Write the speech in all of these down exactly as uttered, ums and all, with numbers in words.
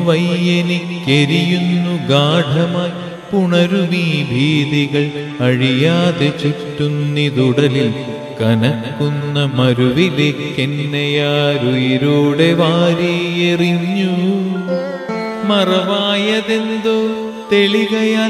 വയ്യെനിക്കെരിയുന്നു ഗാഠമായി പുണരുമീ ഭീതികൾ അഴിയാതെ ചുറ്റുന്നിതുടലിൽ കനക്കുന്ന മരുവിലേക്കെന്നെയാരുയിരോടെ വാരിയെറിഞ്ഞു. മറവായതെന്തോ തെളികയാൽ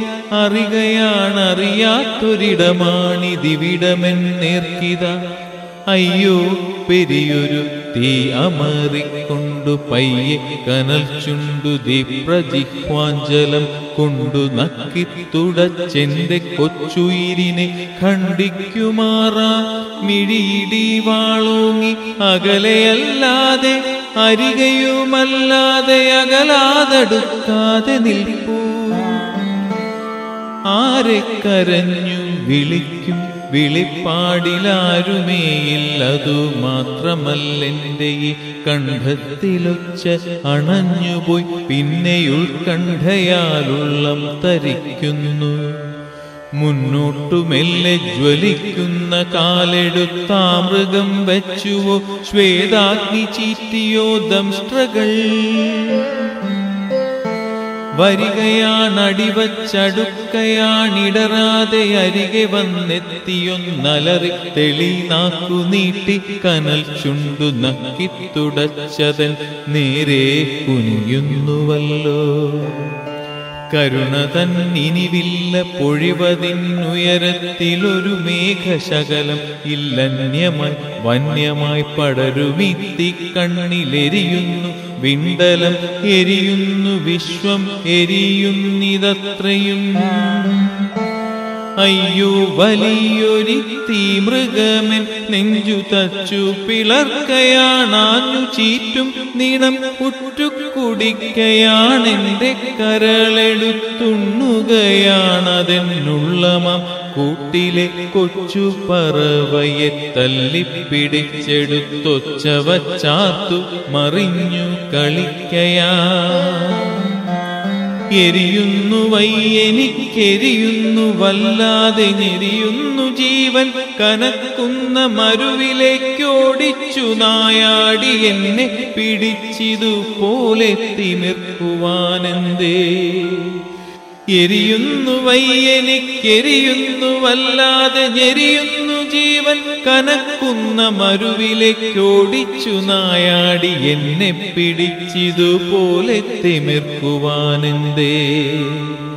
അറികയാണറിയാത്തൊരിടമാണിതിവിടമെന്നേർക്കിത. അയ്യോ പെരിയൊരു തീ അമറിക്കൊണ്ടു പയ്യെ കനൽ ചുണ്ടു ദീപ്രജിഹ്വാഞ്ജലം കൊണ്ടു നക്കിത്തുടച്ചെന്റെ കൊച്ചുയിരിനെ ഖണ്ഡിക്കുമാറാ മിഴിയിടി വാളോങ്ങി അകലെയല്ലാതെ അരികയുമല്ലാതെ അകലാതടുക്കാതെ നിൽപ്പൂ. ആരെ കരഞ്ഞു വിളിക്കും വിളിപ്പാടിലാരുമേയില്ലതു മാത്രമല്ലെന്റെ ഈ കണ്ഠത്തിലൊച്ച അണഞ്ഞുപോയി പിന്നെയുൾക്കണ്ഠയാലുള്ളം തരിക്കുന്നു. മുന്നോട്ടു മെല്ലെ ജ്വലിക്കുന്ന കാലെടുത്താ മൃഗം വെച്ചുവോ ശ്വേതാഗ്നി ചീറ്റിയോ ദംഷ്ട്രകൾ. വരികയാണടിവച്ചടുക്കയാണിടറാതെ അരികെ വന്നെത്തിയൊന്നലറി തെളിനാക്കു നീട്ടി കനൽ ചുണ്ടു നക്കിത്തുടച്ചതൻ നേരെ കുനിയുന്നുവല്ലോ. കരുണ തന്നിനിവില്ല പൊഴിവതിനുയരത്തിലൊരു മേഘശകലം ഇല്ലന്യമായി വന്യമായി പടരുമിത്തി കണ്ണിലെരിയുന്നു വിണ്ടലം എരിയുന്നു വിശ്വം എരിയുന്നിതത്രയും. അയ്യോ വലിയൊരു തീ മൃഗമെൻ നെഞ്ചു തച്ചു പിളർക്കയാണാഞ്ഞു ചീറ്റും നീണം ഉറ്റുകുടിക്കയാണെന്റെ കരളെടുത്തുണ്ണുകയാണതെന്നുള്ളമാം കൂട്ടിലെ കൊച്ചു പറവയെ തല്ലിപ്പിടിച്ചെടുത്തൊച്ച വച്ചാർത്തു മറിഞ്ഞു കളിക്കയാ. എരിയുന്നു വയ്യെനിക്കെരിയുന്നു വല്ലാതെ ഞെരിയുന്നു ജീവൻ കനക്കുന്ന മരുവിലേക്കോടിച്ചു നായാടി എന്നെ പിടിച്ചിതുപോലെ തിമിർക്കുവാനെന്തേ. എരിയുന്നു വയ്യെനിക്കെരിയുന്നു വല്ലാതെ ഞെരിയുന്നു ജീവൻ കനക്കുന്ന മരുവിലേക്കോടിച്ചു നായാടി എന്നെ പിടിച്ചിതുപോലെ തിമിർക്കുവാനെന്തേ.